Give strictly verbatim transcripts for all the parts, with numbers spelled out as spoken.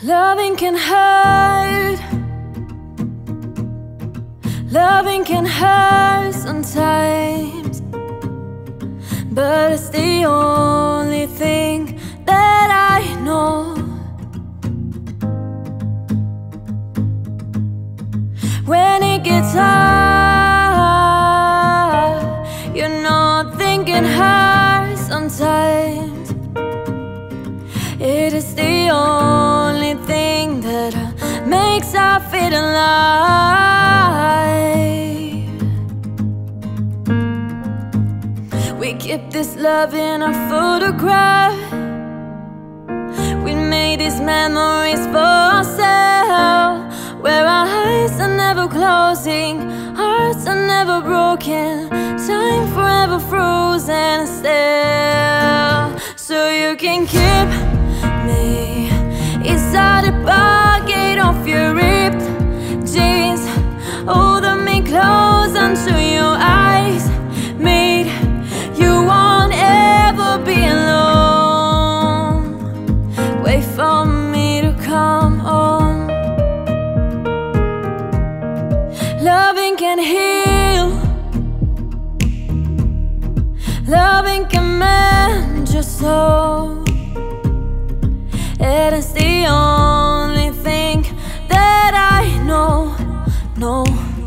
Loving can hurt. Loving can hurt sometimes, but it's the only thing that I know. When it gets hard, you know thinking hard sometimes. It is the only thing that makes us feel alive. We keep this love in our photograph. We made these memories for ourselves, where our eyes are never closing, hearts are never broken, time forever frozen still. So you can keep me inside the pocket of your ripped jeans, holding me close unto your eyes, made you won't ever be alone. Wait for me to come home. Loving can heal. Loving can mend your soul. It is the only thing that I know, no.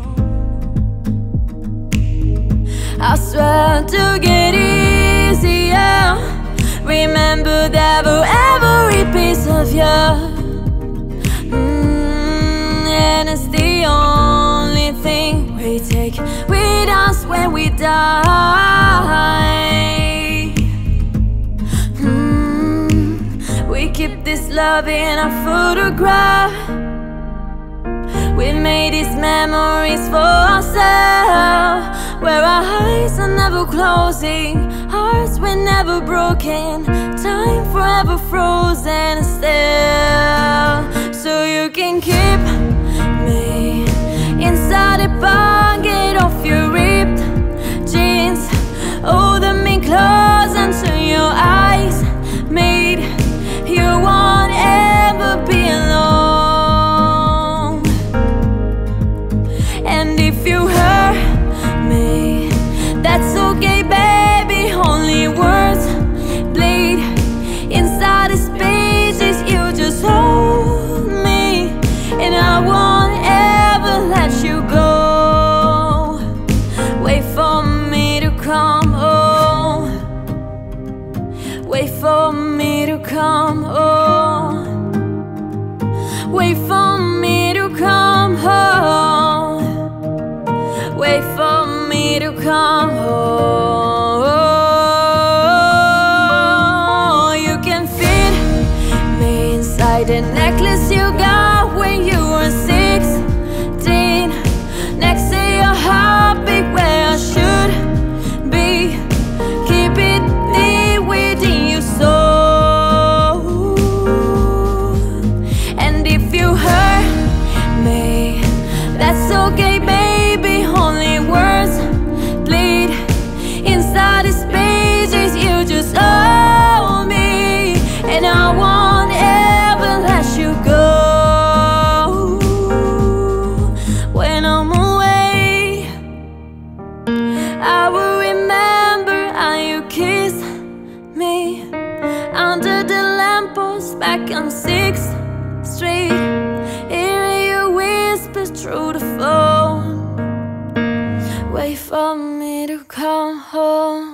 I swear to get easier. Remember that for every piece of you. mm, And it's the only thing we take with us when we die. mm, We keep this love in our photograph. We made these memories for ourselves, where our eyes are never closing, hearts were never broken, time forever frozen still. So you can keep me inside the pocket of your ripped jeans, holding me close unto your eyes, made you won't ever be alone. And if you hurt me, that's okay, baby. Only words bleed inside these pages. You just hold me, and I won't ever let you go. Wait for me to come home. Wait for me to come home. Wait for me to come home. Wait for me to come home. You can fit me inside the necklace you got when you were sixteen, next to your heartbeat where I should be. Keep it deep within your soul. And if you hurt me, that's okay, baby. Only words bleed inside these pages. You just hold me, and I won't ever let you go. When I'm away, I will remember how you kissed me under the lamppost back on sixth street, hearing you whisper through the phone. Wait for me to come home.